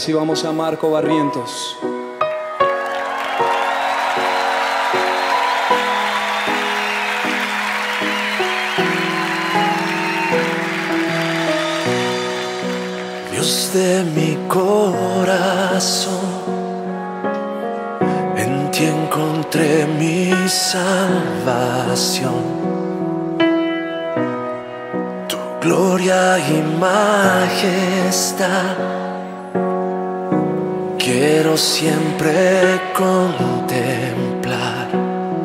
Recibamos a Marco Barrientos. Dios de mi corazón, en ti encontré mi salvación. Tu gloria y majestad quiero siempre contemplar.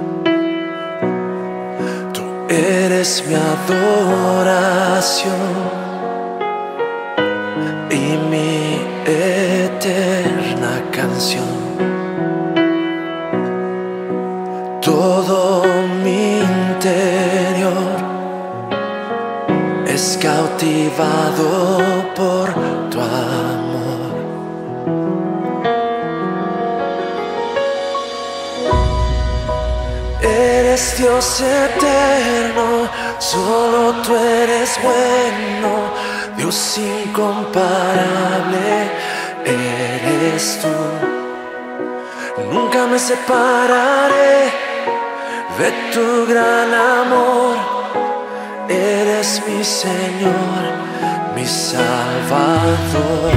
Tú eres mi adoración y mi eterna canción. Todo mi interior es cautivado por tu amor. Eres Dios eterno, solo tú eres bueno. Dios incomparable eres tú. Nunca me separaré de tu gran amor. Eres mi Señor, mi Salvador.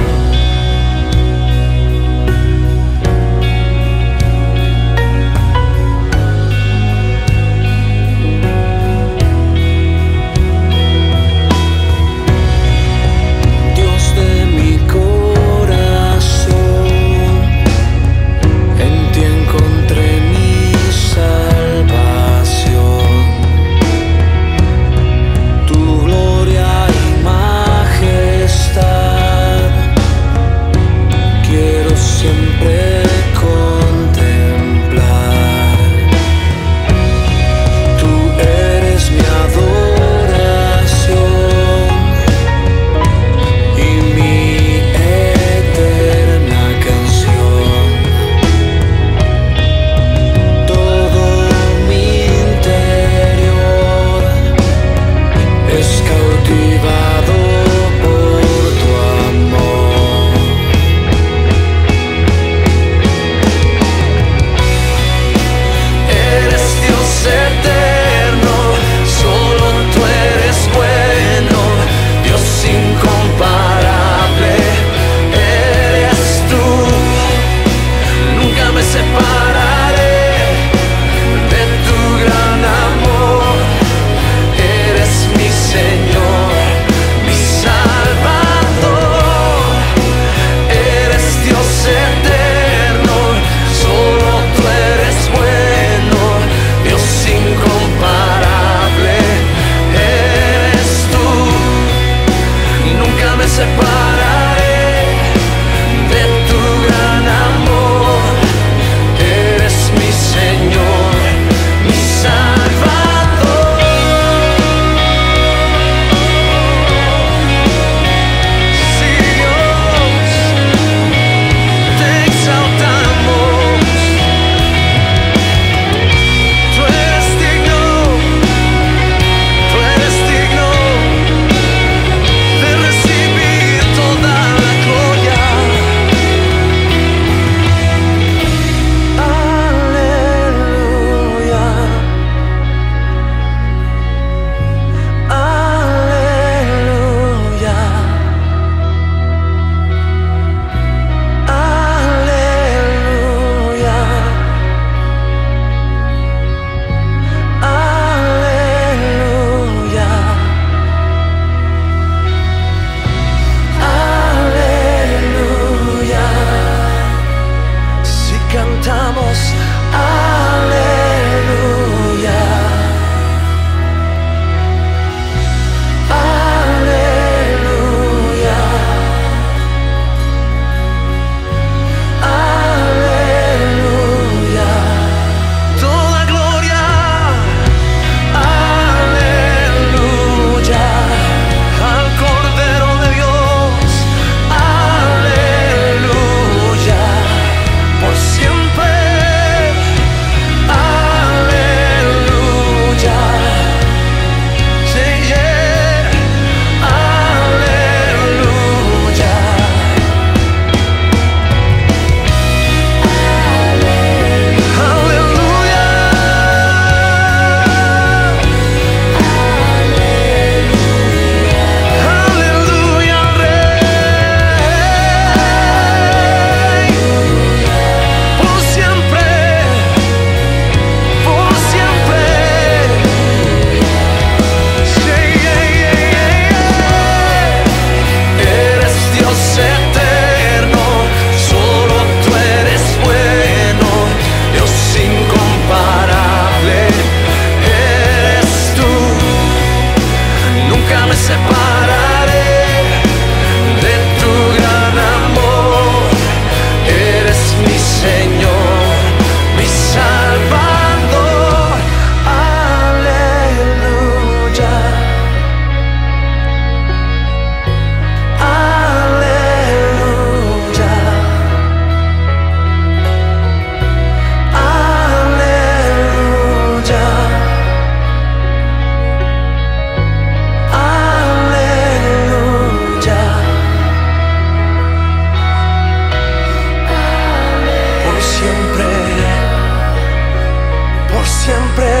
siempre.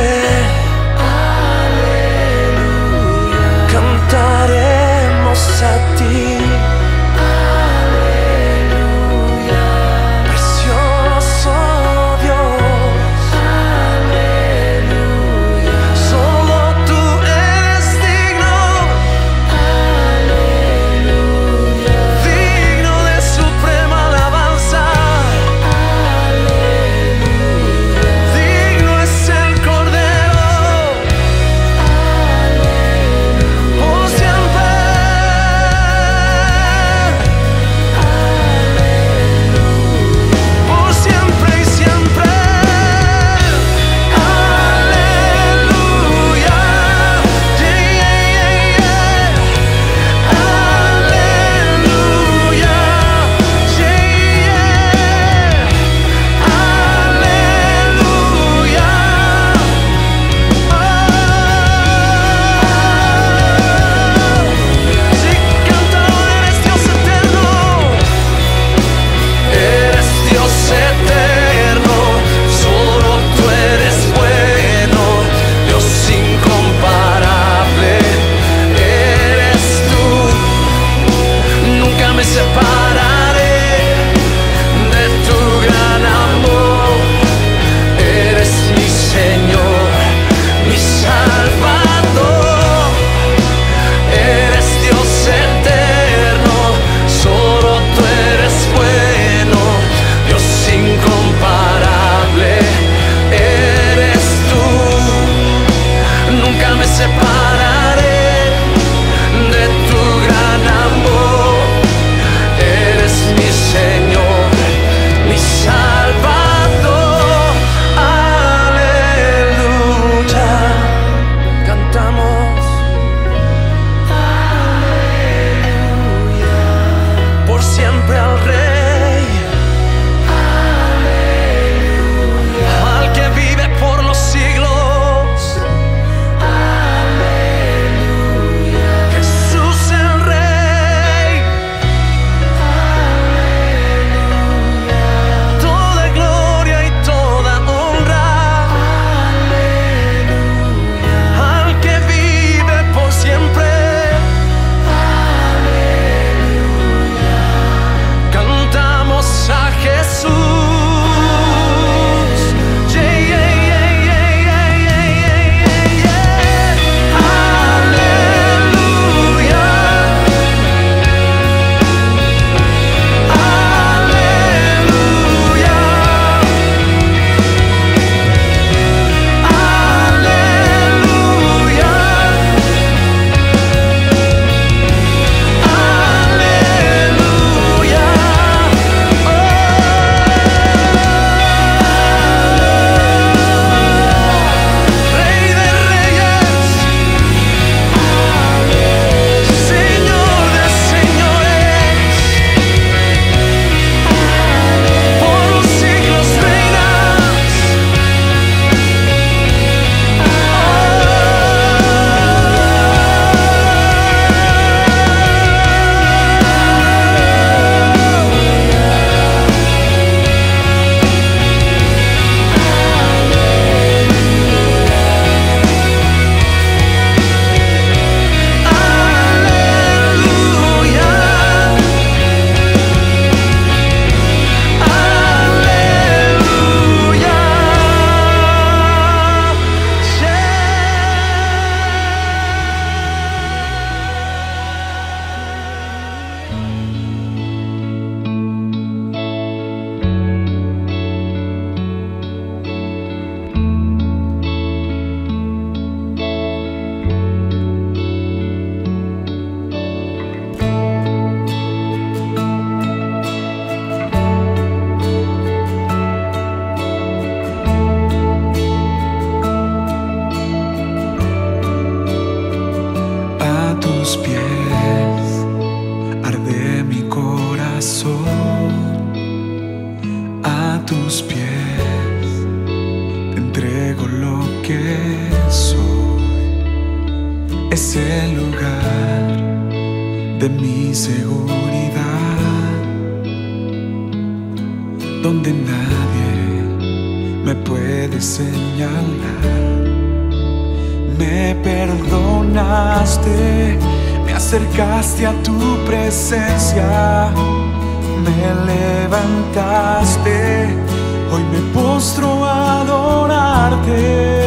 Aleluya. Cantaremos a ti. Aleluya. Precioso Dios. Aleluya. Solo tú eres digno. Aleluya. Digno de suprema alabanza. es el lugar de mi seguridad, donde nadie me puedes señalar. Me perdonaste, me acercaste a tu presencia, me levantaste, hoy me postro a adorarte.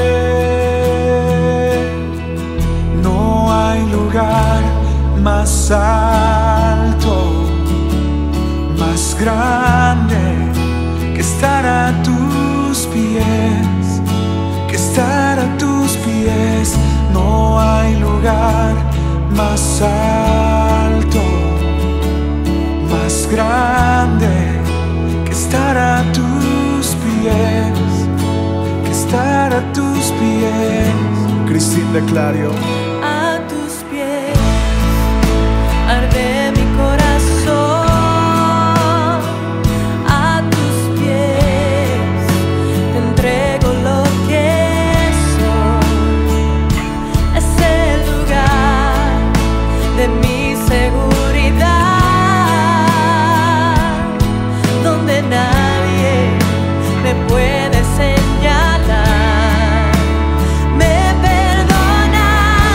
No hay lugar más alto, más grande que estar a tus pies, que estar a tus pies. No hay lugar más alto, más grande que estar a tus pies, que estar a tus pies. Cristín de Clario. A tus pies arde mi corazón, a tus pies te entrego lo que soy. Es el lugar de mi seguridad, donde nadie me puede señalar. Me perdonaste,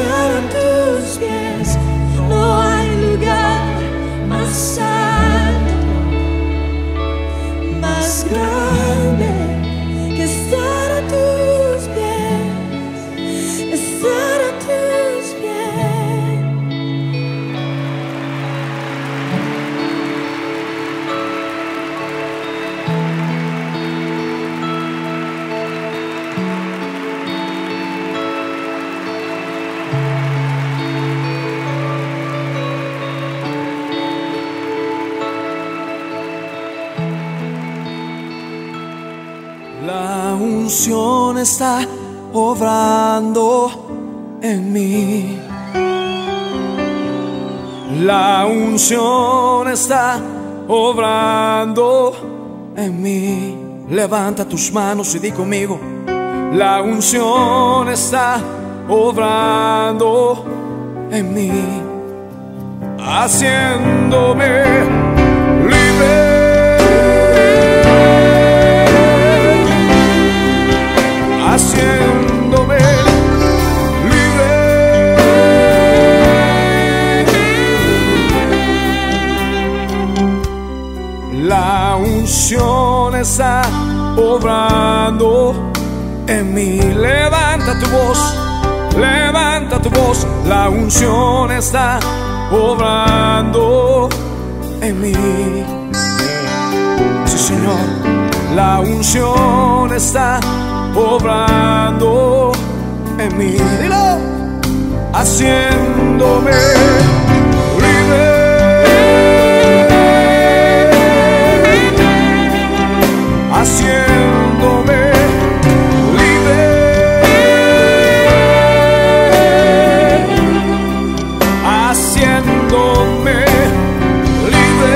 estar a tus pies. No hay lugar más santo, más grande que estar a tus pies, estar a tus pies. La unción está obrando en mí. La unción está obrando en mí. Levanta tus manos y di conmigo: la unción está obrando en mí, haciéndome libre. Haciéndome libre. La unción está obrando en mí. Levanta tu voz, levanta tu voz. La unción está obrando en mí. Sí, Señor. La unción está obrando en mí. Dilo. Haciéndome libre. Haciéndome libre. Haciéndome libre.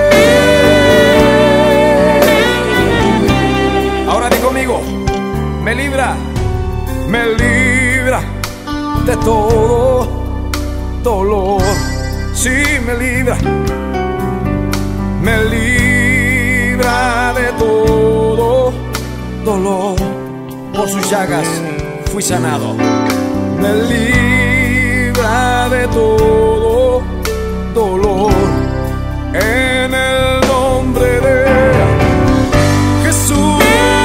Ahora di conmigo: me libra de todo dolor. Sí, me libra de todo dolor. Por sus llagas fui sanado. Me libra de todo dolor. En el nombre de Jesús.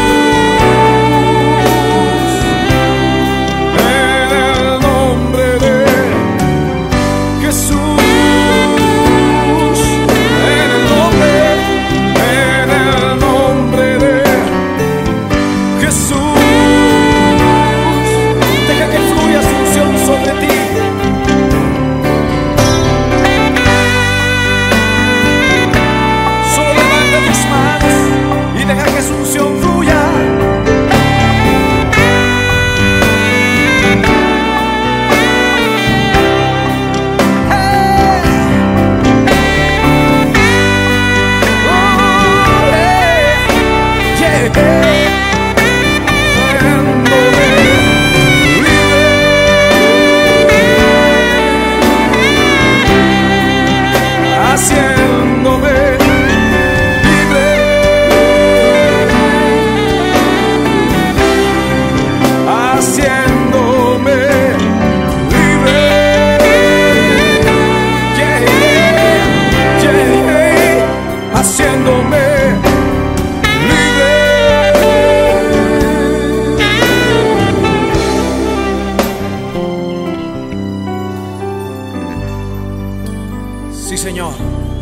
Sí, Señor.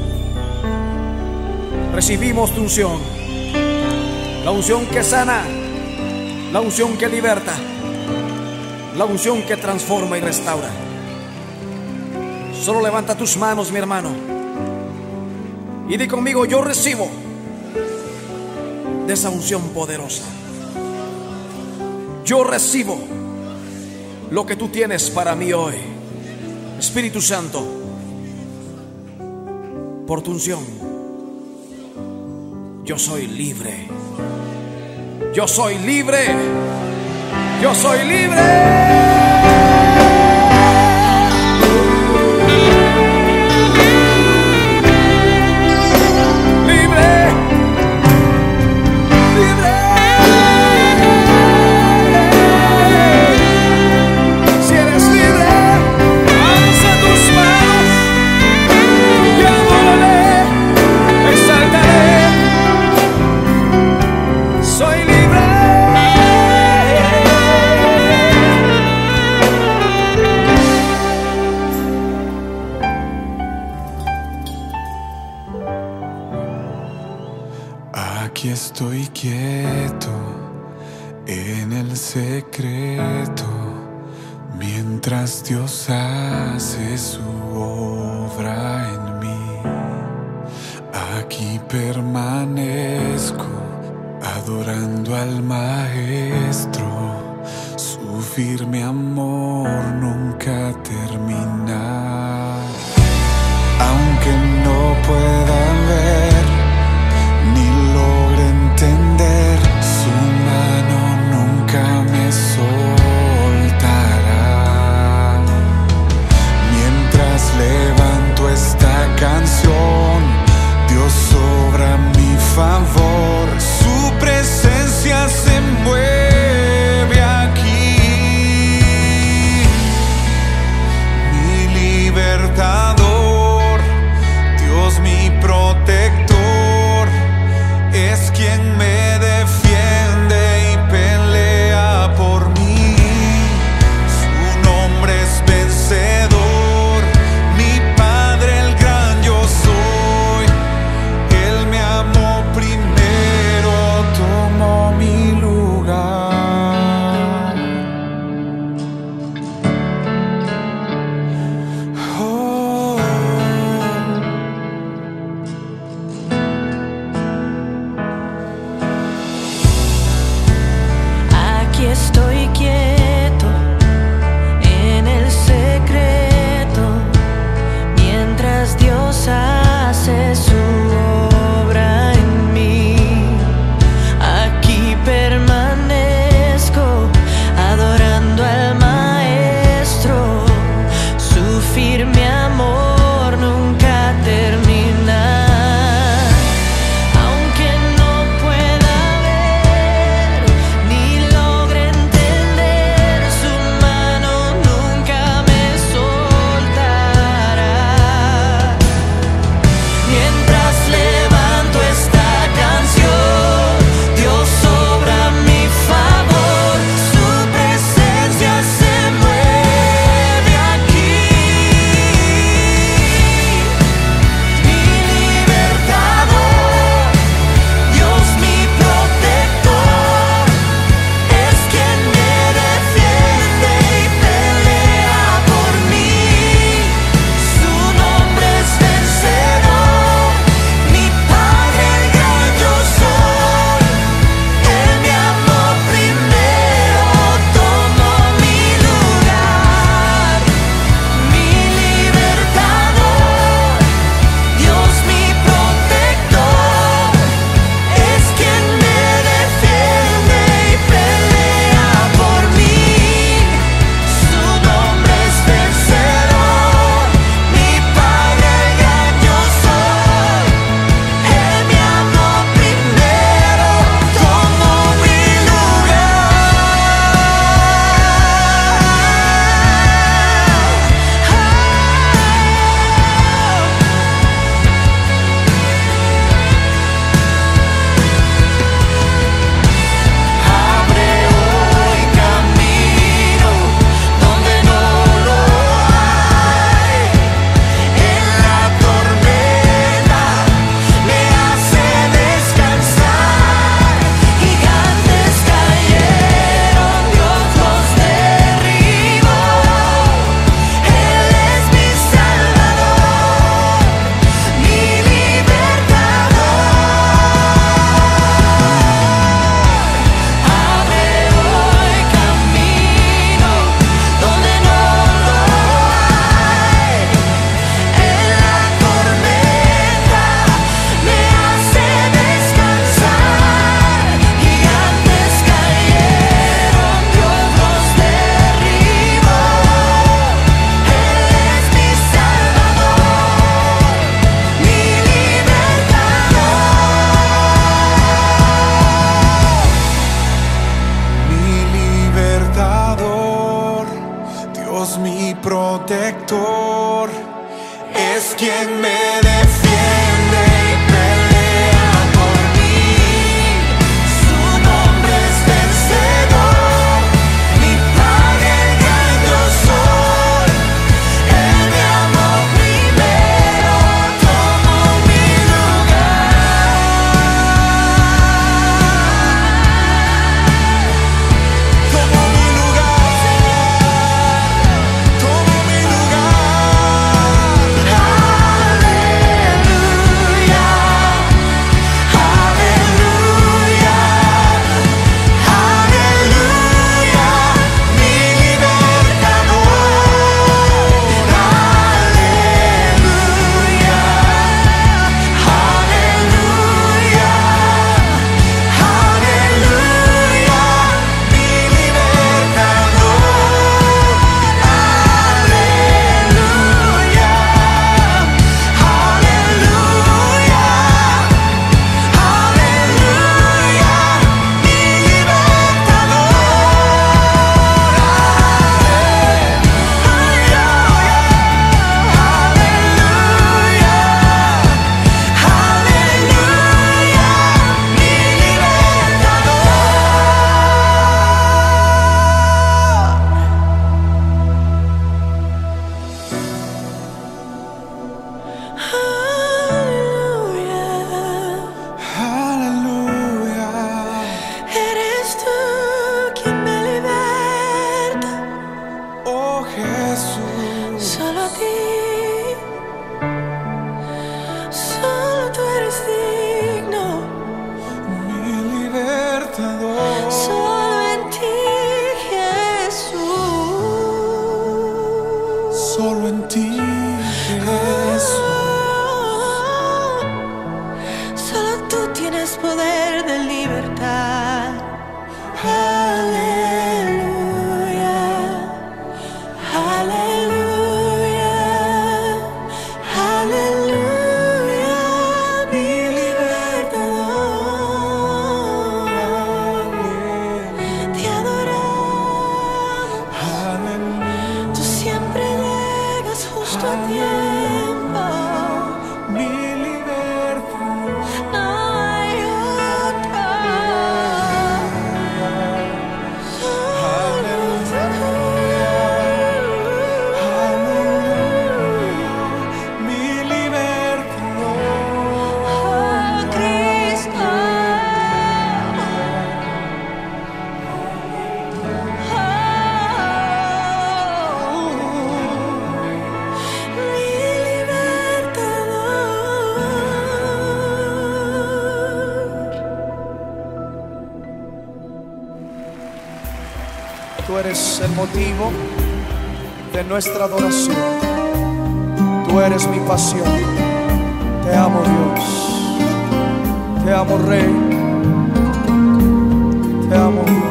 Recibimos tu unción. La unción que sana. La unción que liberta. La unción que transforma y restaura. Solo levanta tus manos, mi hermano, y di conmigo: yo recibo de esa unción poderosa. Yo recibo lo que tú tienes para mí hoy. Espíritu Santo, por tu unción, yo soy libre. Yo soy libre. Yo soy libre. Si eres libre, Aquí estoy quieto en el secreto, mientras Dios hace su obra en mí. Aquí permanezco adorando al Maestro, su firme amor nunca termina. Aunque no pueda ver ni logre entender, su mano nunca me soltará. Mientras levanto esta canción, Dios obra a mi favor, su presencia se mueve aquí. Mi libertador, Dios mi protector, es quien me defiende y pelea por mí. Su nombre es vencedor, mi Padre el gran yo soy. Él me amó primero, tomó mi lugar. Oh. Aquí estoy quieto en el secreto, mientras Dios hace su obra en mí. Aquí permanezco adorando al Maestro, su firme amor nunca termina. Aunque no pueda ver ni logre entender, su mano nunca me soltará. Mientras levanto esta canción, Dios obra a mi favor, su presencia se mueve aquí. Mi libertador, Dios mi protector, es quien me defiende y pelea por mí. Su nombre es vencedor, mi Padre el gran yo soy. Él me amó primero, tomó mi lugar. Mi libertador, Dios mi protector, es quien me defiende y pelea por mí. Su nombre es vencedor, mi Padre el gran yo soy. Él me amó primero, tomó mi Abre hoy camino donde no lo hay. En la tormenta me hace descansar. Gigantes cayeron, Dios los derribó. Él es mi Salvador, mi libertador. Abre hoy camino donde no lo hay. En la tormenta me hace descansar. Gigantes cayeron, Dios los derribó. Él es mi Salvador, mi Mi libertador, Dios mi protector, es quien me defiende y pelea por mí. Su nombre es vencedor, mi Padre el gran yo soy. Él me amó primero, tomó mi lugar. ti. Solo tú eres digno, mi libertador. solo en ti, Jesús. Solo en ti, Jesús. Solo tú tienes poder de libertad. Aleluya, aleluya, aleluya, mi libertador. Te adoramos. Aleluya. Tú siempre llegas justo a tiempo. Mi libertador. No hay otro. Mi libertador. Oh, Cristo. Mi libertador. Tú eres el motivo de nuestra adoración. Tú eres mi pasión. Te amo, Dios. Te amo, Rey. Te amo, Dios.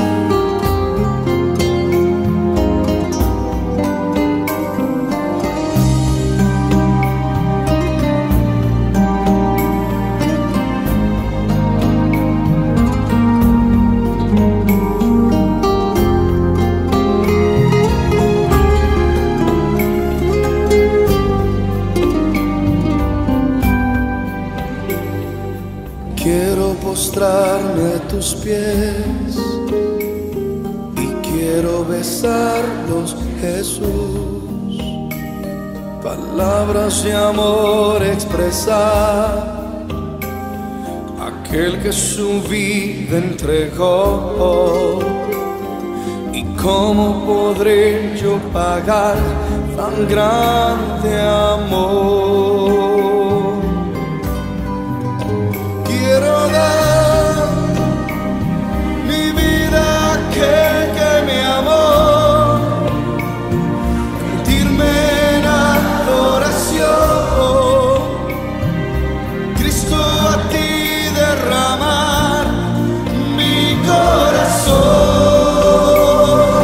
Quiero postrarme a tus pies y quiero besarlos, Jesús. Palabras de amor expresar, aquel que su vida entregó. ¿Y cómo podré yo pagar tan grande amor? Quiero dar mi vida a aquel que me amó, rendirme en adoración, Cristo a ti derramar mi corazón,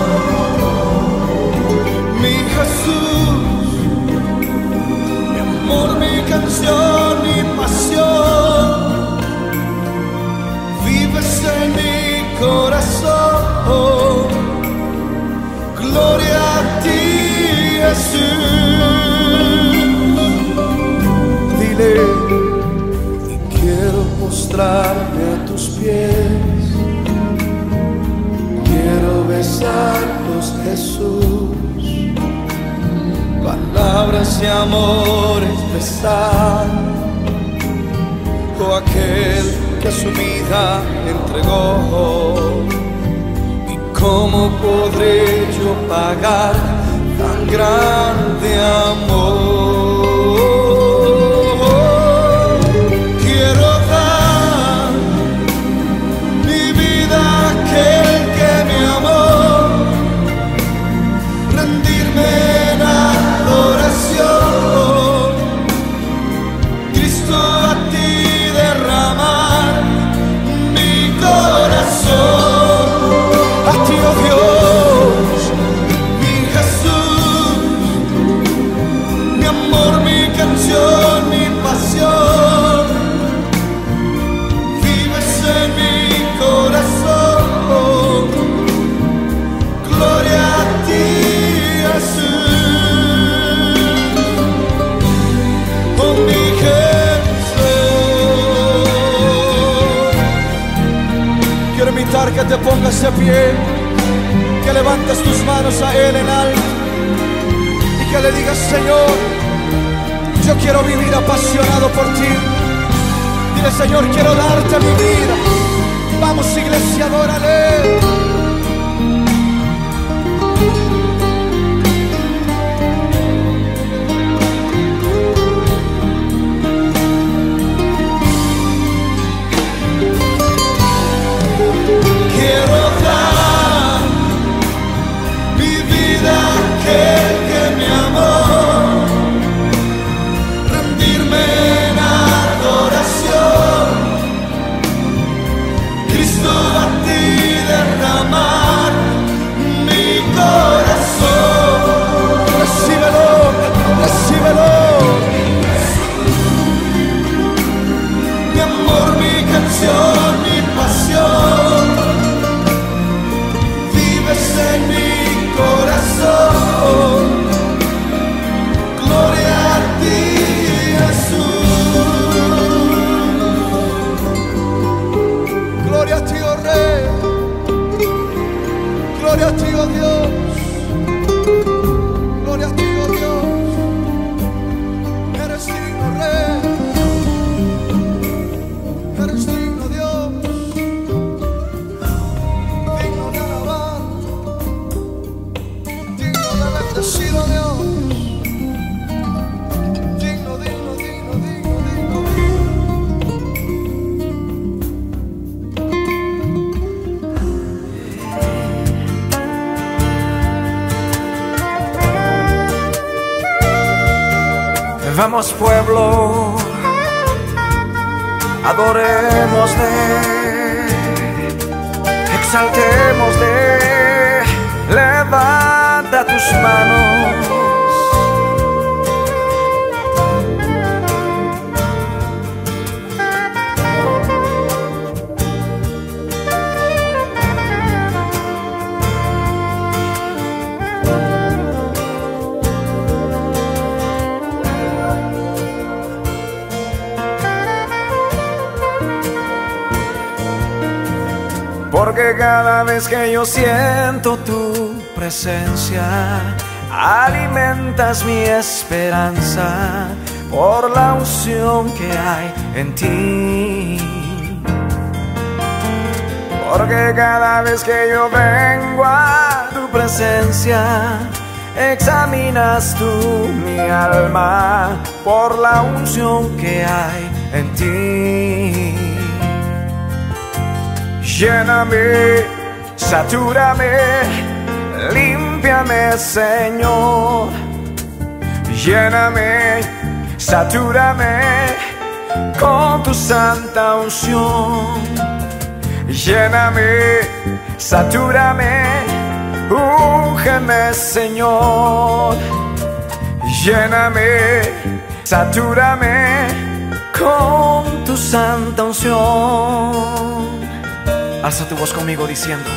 mi Jesús, mi amor, mi canción, mi pasión. En mi corazón, gloria a ti, Jesús. Dile, y quiero postrarme a tus pies, quiero besarlos, Jesús. Palabras de amor expresar, oh aquel que su vida entregó. ¿Y cómo podré yo pagar tan grande amor? Quiero dar mi vida a aquel que me amó, rendirme en adoración, Cristo a ti derramar corazón, a ti, oh Dios, mi Jesús, mi amor, mi canción, mi pasión, vives en mi corazón, gloria a ti, Jesús, oh mi que te pongas de pie, que levantes tus manos a Él en alto y que le digas: Señor, yo quiero vivir apasionado por ti. Dile: Señor, quiero darte mi vida. Vamos, iglesia, adórale. Vamos pueblo, adorémosle, exaltémosle, levanta tus manos. Porque cada vez que yo siento tu presencia, alimentas mi esperanza por la unción que hay en ti. Porque cada vez que yo vengo a tu presencia, examinas tú mi alma por la unción que hay en ti. Lléname, satúrame, límpiame, Señor. Lléname, satúrame con tu santa unción. Lléname, satúrame, úngeme, Señor. Lléname, satúrame con tu santa unción. Alza tu voz conmigo diciendo: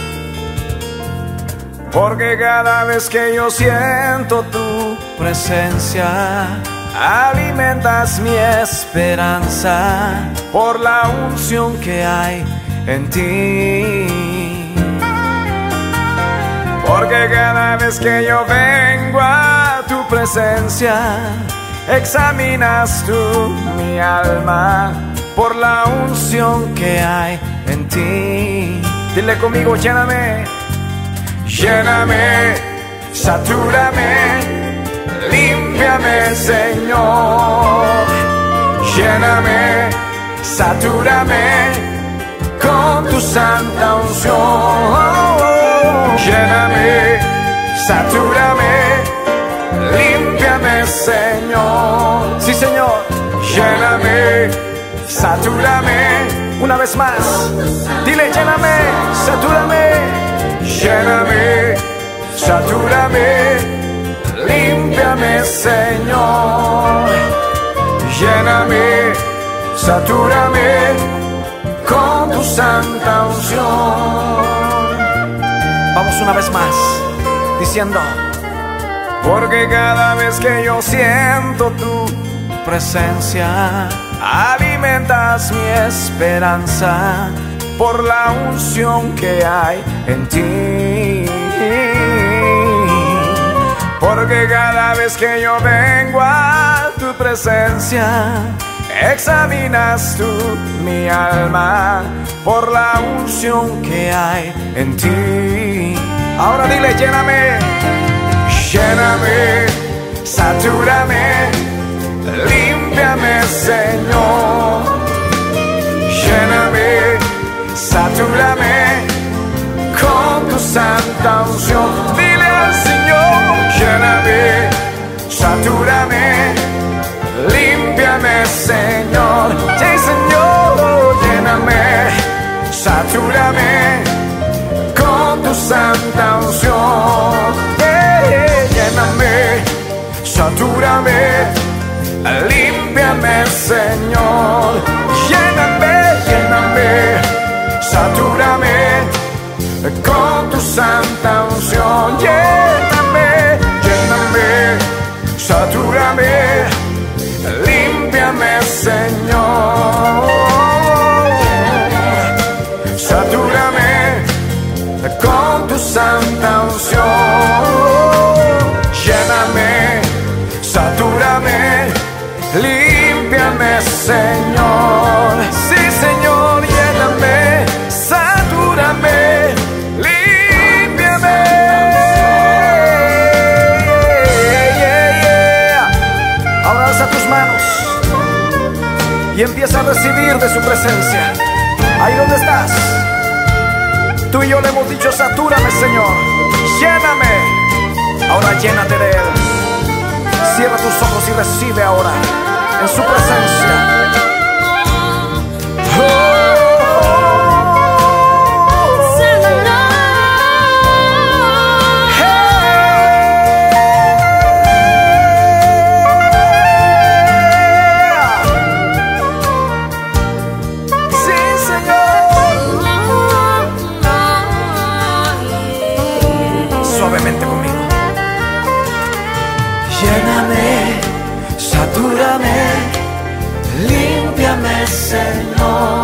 porque cada vez que yo siento tu presencia, alimentas mi esperanza por la unción que hay en ti. Porque cada vez que yo vengo a tu presencia, examinas tú mi alma por la unción que hay en ti. Dile conmigo: lléname, lléname, satúrame, límpiame, Señor. Lléname, satúrame con tu santa unción. Lléname, satúrame, límpiame, Señor. Sí, Señor. Lléname, satúrame. Una vez más, dile: lléname, satúrame. Lléname, satúrame, límpiame, Señor. Lléname, satúrame con tu santa unción. Vamos una vez más, diciendo: porque cada vez que yo siento tu presencia, alimentas mi esperanza por la unción que hay en ti. Porque cada vez que yo vengo a tu presencia, examinas tú mi alma por la unción que hay en ti. Ahora dile: lléname, lléname, satúrame, límpiame, Señor. Lléname, satúrame con tu santa unción. Dile al Señor: lléname, satúrame, límpiame, Señor. Sí, Señor. Lléname, satúrame con tu santa unción. Lléname, satúrame, límpiame, Señor. Lléname, lléname, satúrame con tu santa unción. Lléname, lléname, satúrame, límpiame, Señor. Satúrame con tu santa unción. Lléname, satúrame, límpiame, Señor. Sí, Señor. Lléname, satúrame, límpiame. Ahora alza tus manos y empieza a recibir de su presencia. Ahí donde estás, tú y yo le hemos dicho: satúrame, Señor, lléname. Ahora llénate de Él. Cierra tus ojos y recibe ahora en su presencia. Suavemente conmigo. Lléname, satúrame, límpiame, Señor.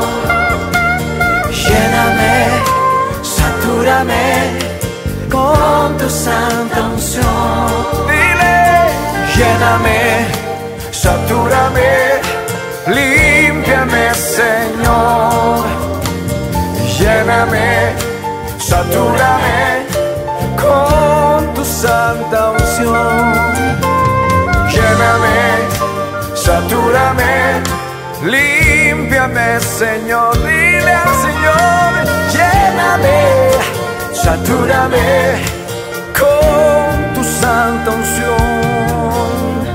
Lléname, satúrame con tu santa unción. Dile. Lléname, satúrame, límpiame, Señor. Lléname, satúrame con tu santa unción. Lléname, satúrame, límpiame, Señor. Dile al Señor, lléname, satúrame con tu santa unción.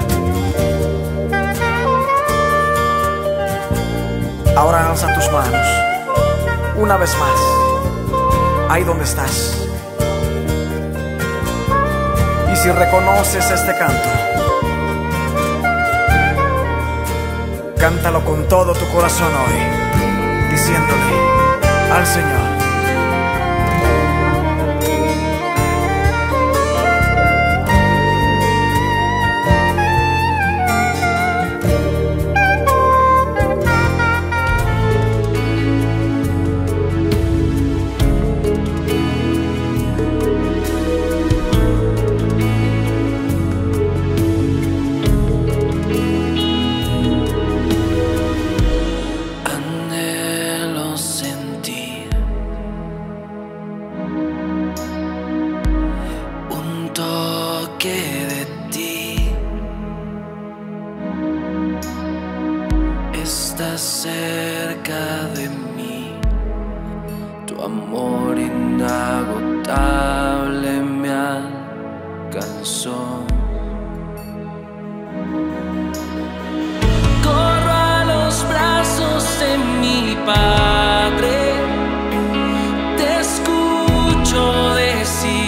Ahora alza tus manos una vez más, ahí donde estás. Y si reconoces este canto, cántalo con todo tu corazón hoy, diciéndole al Señor: de ti estás cerca de mí, tu amor inagotable me alcanzó. Corro a los brazos de mi Padre, te escucho decir: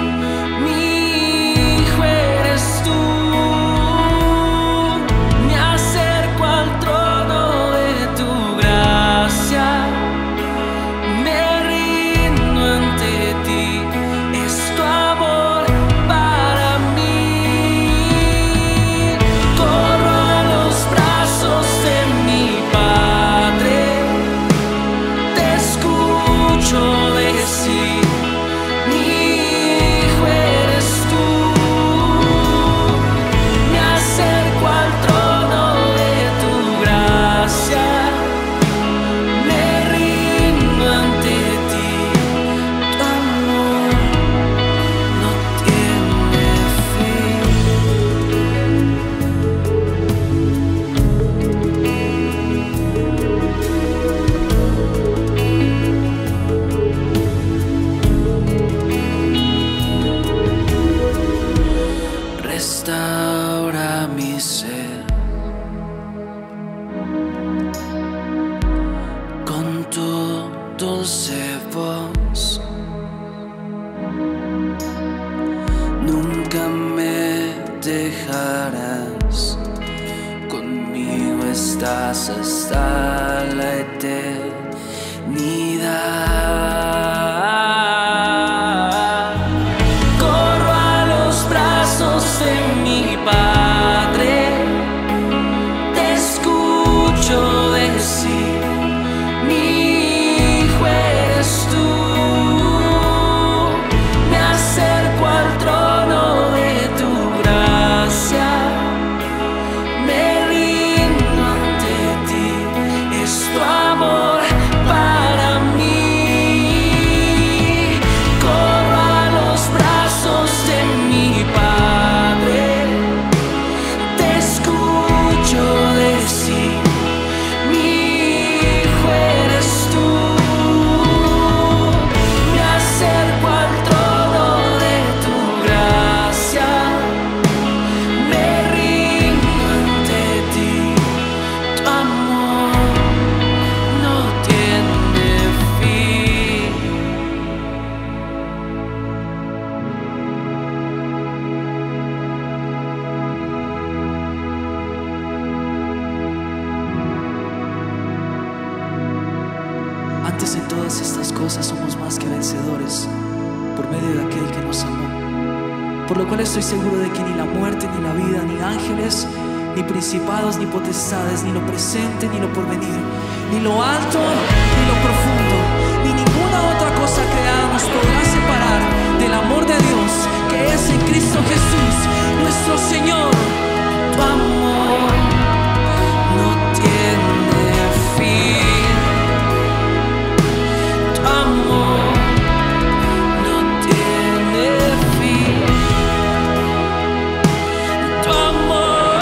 restaura mi ser con tu dulce voz. Nunca me dejarás, conmigo estás hasta la eternidad. Corro a los brazos de mi Padre, te escucho decir: mi hijo eres tú. Me acerco al trono de tu gracia, me rindo ante ti, es tu amor para mí. antes en todas estas cosas somos más que vencedores por medio de aquel que nos amó. Por lo cual estoy seguro de que ni la muerte, ni la vida, ni ángeles, ni principados, ni potestades, ni lo presente, ni lo porvenir, ni lo alto, ni lo profundo, ni ninguna otra cosa creada nos podrá separar del amor de Dios que es en Cristo Jesús, nuestro Señor. Tu amor no tiene fin. Tu amor no tiene fin. Tu amor.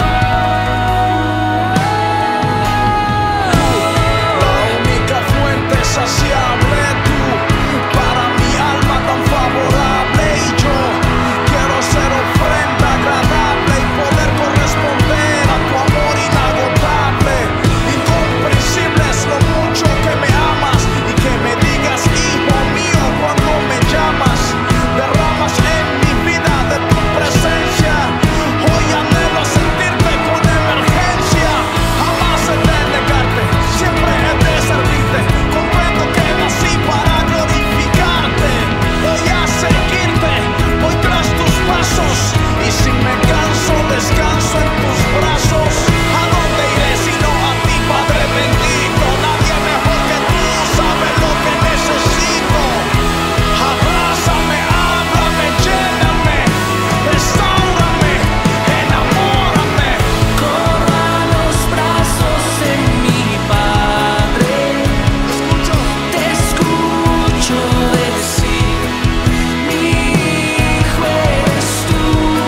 La única fuente saciable, tú, para mi alma tan favorable, y yo quiero ser ofrenda agradable y poder corresponder a tu amor inagotable. Incomprensible es lo mucho que me amas y que me digas, hijo mío, cuando me llamas. Derramas en mi vida de tu presencia. Hoy anhelo sentirte con emergencia. Jamás he de negarte, siempre he de servirte. Comprendo que nací para glorificarte. Voy a seguirte, voy tras tus pasos, y si me canso, descanso en tus brazos. ¿A dónde iré sino a ti, Padre bendito? Nadie mejor que tú sabe lo que necesito. Abrázame, háblame, lléname, restáurame, enamórame. Corro a los brazos de mi Padre. Te escucho decir, mi hijo eres tú.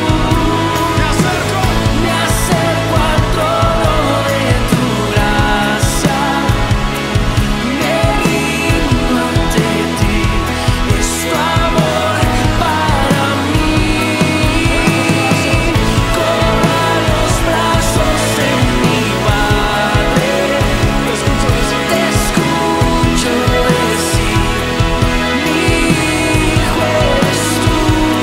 Me acerco al trono de tu gracia. Me rindo ante ti. Es tu amor para mí. Corro a los brazos de mi Padre. Te escucho decir, mi hijo eres tú.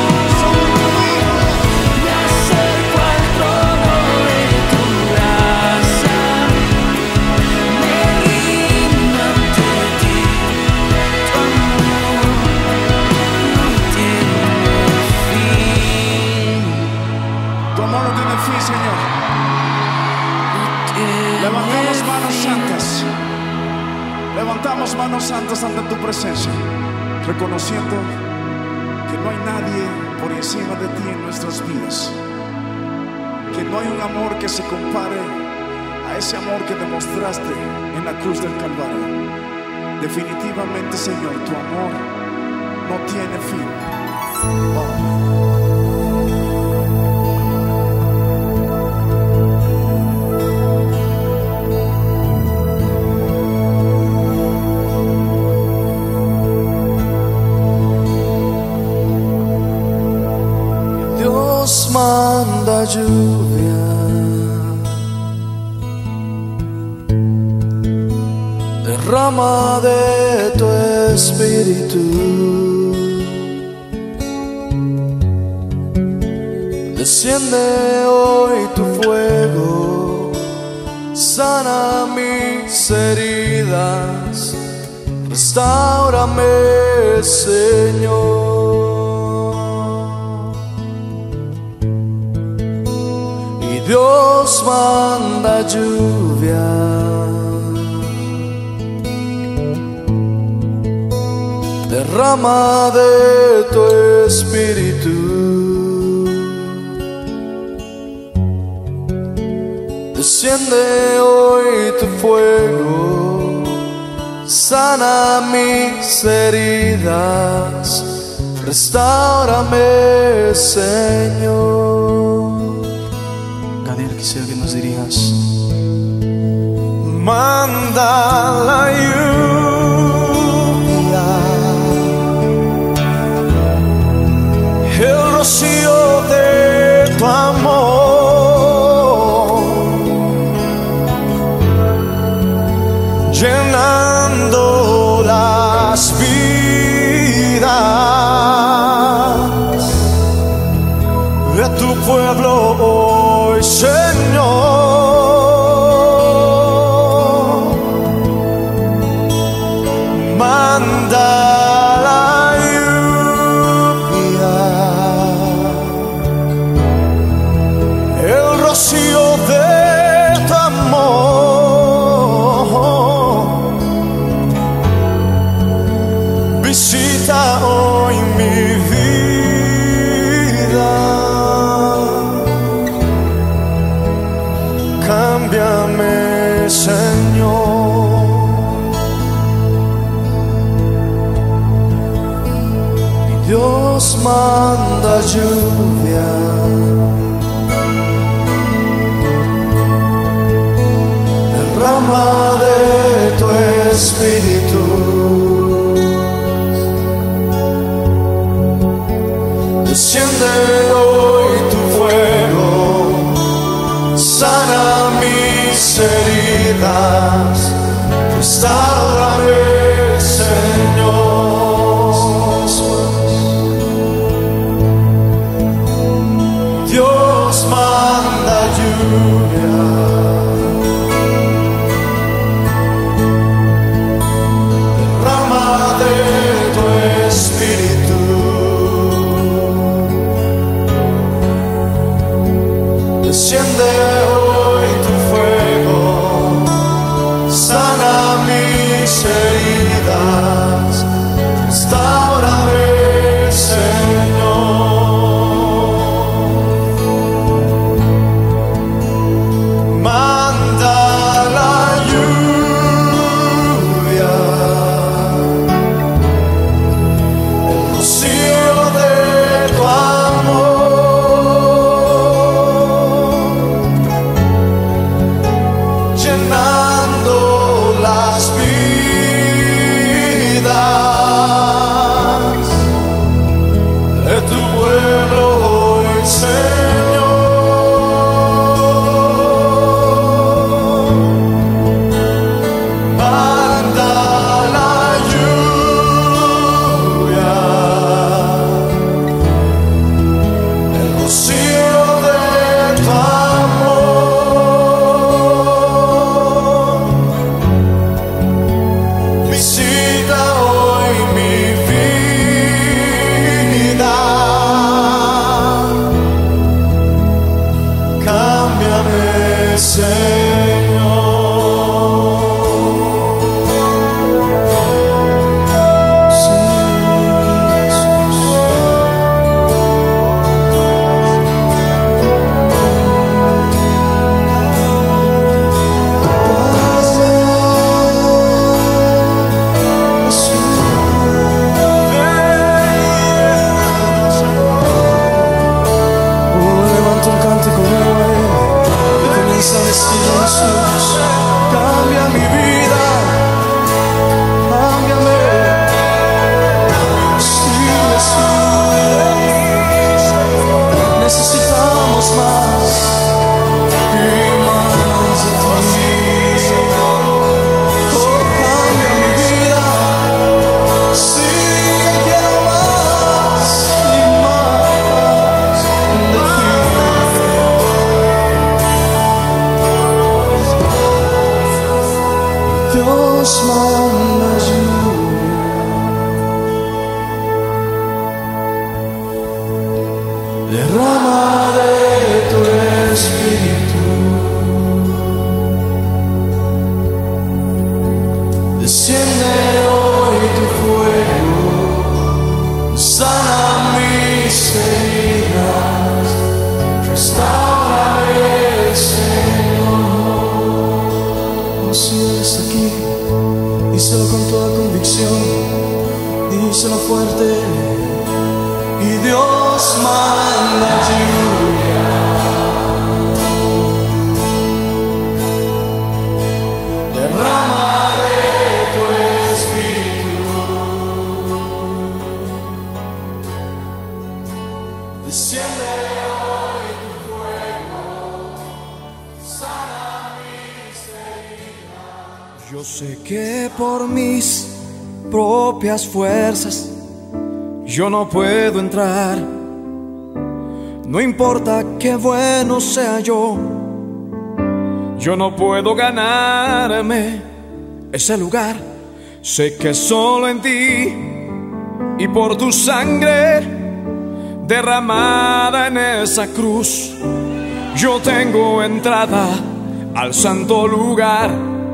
Me acerco al trono de tu gracia. Me rindo ante ti. Tu amor no tiene fin. Tu amor no tiene fin, Señor. Levantamos manos santas. Levantamos manos santas ante tu presencia, reconociendo que no hay nadie por encima de ti en nuestras vidas. Que no hay un amor que se compare a ese amor que demostraste en la cruz del Calvario. Definitivamente, Señor, tu amor no tiene fin. Dios manda lluvia, derrama de tu espíritu, desciende hoy tu fuego, sana mis heridas, restáurame, Señor. Dios manda lluvia, derrama de tu espíritu, desciende hoy tu fuego, sana mis heridas, restáurame, Señor. Gadiel, quisiera que nos dirijas. Manda la lluvia, el rocío de tu amor, llenando las vidas de tu pueblo hoy, Señor. rocío de tu amor visita hoy mi vida. Cámbiame, Señor. Dios manda lluvia, derrama de tu espíritu, desciende hoy tu fuego, sana mis heridas, restáurame, Señor. Dios manda lluvia, derrama de tu espíritu, desciende hoy tu fuego, sana mis heridas, restáurame, Señor. Manda la lluvia, el rocío de tu amor, llenando las vidas de tu pueblo hoy, Señor. Manda la lluvia, el rocío de tu amor, visita hoy mi vida. Cámbiame, Señor. Levanta un cántico nuevo y comienza a decir a Jesús: cambia mi vida, cámbiame. Sí, Jesús, necesitamos más y más de ti. Oh, cambia mi vida, sí, quiero más y más de ti. Dios manda lluvia, derrama de tu espíritu, desciende hoy tu fuego, sana mis heridas, restáurame, Señor. Oh, si eres aquí, díselo con toda convicción, díselo fuerte. Y Dios manda lluvia, derrama de tu espíritu, desciende hoy tu fuego, sana mis heridas. Yo sé que por mis propias fuerzas yo no puedo entrar. No importa qué bueno sea yo no puedo ganarme ese lugar. Sé que solo en ti y por tu sangre derramada en esa cruz Yo tengo entrada al santo lugar,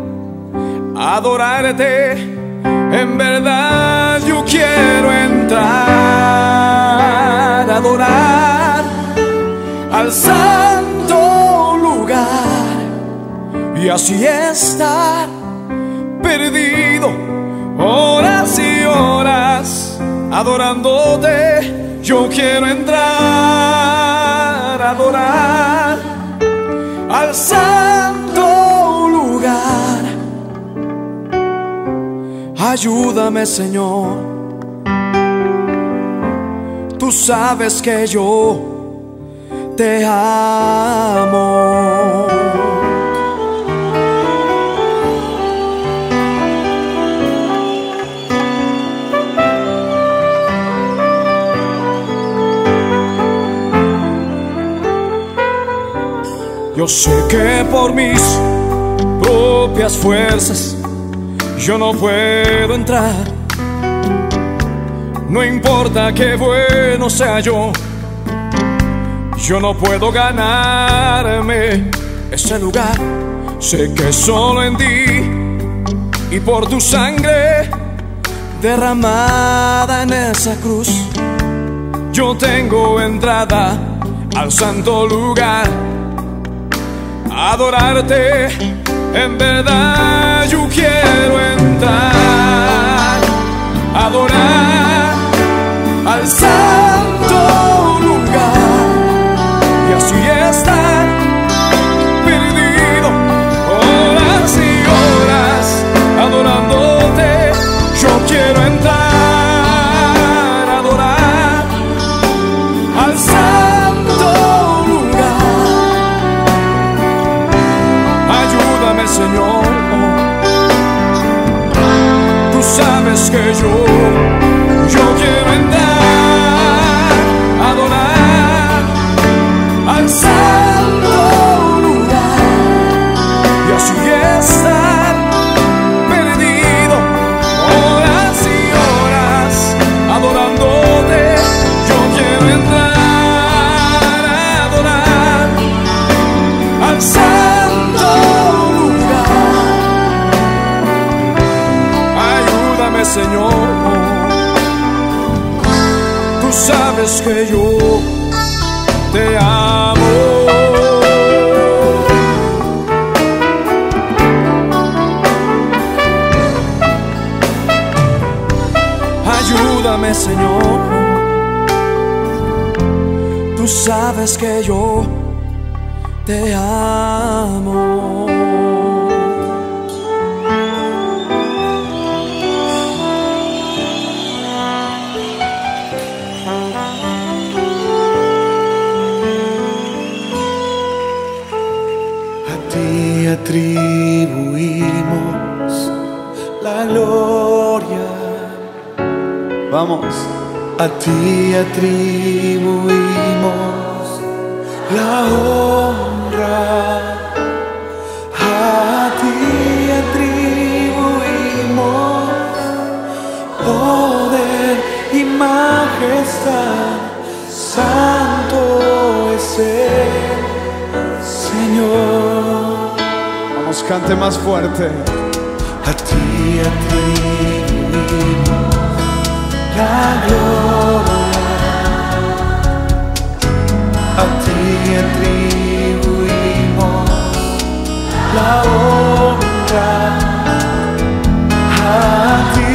adorarte, en verdad yo quiero entrar, adorar al santo lugar y así estar perdido horas y horas adorándote. Yo quiero entrar, adorar al santo lugar. Ayúdame, Señor, tú sabes que yo te amo. Yo sé que por mis propias fuerzas yo no puedo entrar. No importa qué bueno sea yo no puedo ganarme ese lugar. Sé que solo en ti y por tu sangre derramada en esa cruz, yo tengo entrada al santo lugar. Adorarte, en verdad yo quiero entrar, adorar al santo lugar y así estar perdido horas y horas adorándote. Yo quiero entrar, adorar al santo lugar. Ayúdame, Señor, tú sabes que yo quiero entrar, adorar al santo lugar y así estar perdido horas y horas adorándote. Yo quiero entrar, adorar al santo lugar. Ayúdame, Señor, tú sabes que yo te amo. Ayúdame, Señor, tú sabes que yo te amo. Atribuimos la gloria. Vamos. A ti atribuimos la honra. A ti atribuimos poder y majestad. Santo es el Señor. Vamos, cante más fuerte. A ti atribuimos la gloria. A ti atribuimos la honra. A ti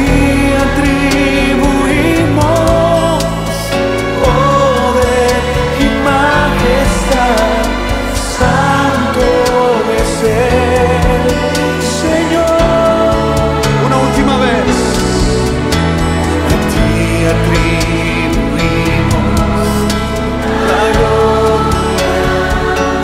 atribuimos poder y majestad. Santo es el Señor. Una última vez. A ti atribuimos la gloria.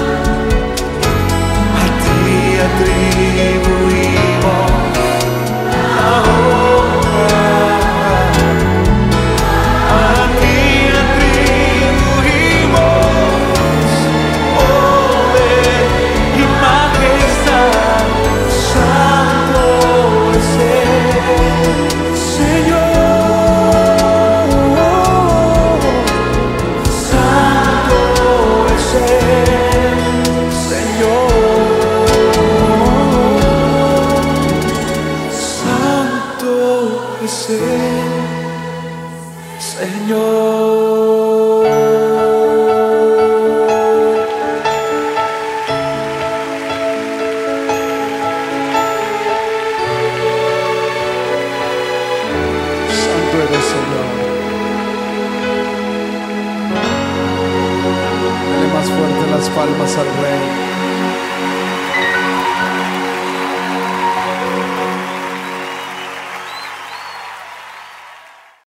palmas al Rey.